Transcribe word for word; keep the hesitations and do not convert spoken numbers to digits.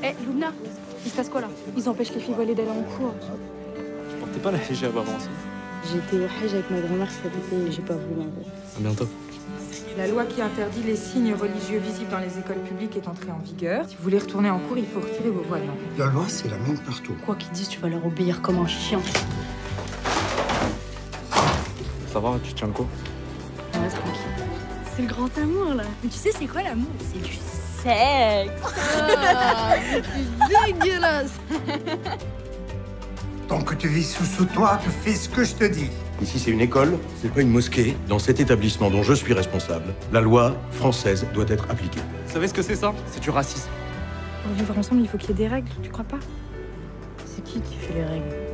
Eh, Lumna, il se passe quoi là? Ils empêchent les filles voilées d'aller en cours. Tu portais pas la hijab avant aussi? J'étais au Hajj avec ma grand-mère cet été et j'ai pas voulu en fait. À bientôt. La loi qui interdit les signes religieux visibles dans les écoles publiques est entrée en vigueur. Si vous voulez retourner en cours, il faut retirer vos voiles. La loi, c'est la même partout. Quoi qu'ils disent, tu vas leur obéir comme un chien. Ça va, tu tiens le coup? Ouais, tranquille. C'est le grand amour là. Mais tu sais, c'est quoi l'amour? C'est du sexe. Ah, c'est dégueulasse. Tant que tu vis sous sous toi, tu fais ce que je te dis. Ici, c'est une école, c'est pas une mosquée. Dans cet établissement dont je suis responsable, la loi française doit être appliquée. Vous savez ce que c'est ça? C'est du racisme. Pour vivre ensemble, il faut qu'il y ait des règles, tu crois pas? C'est qui qui fait les règles?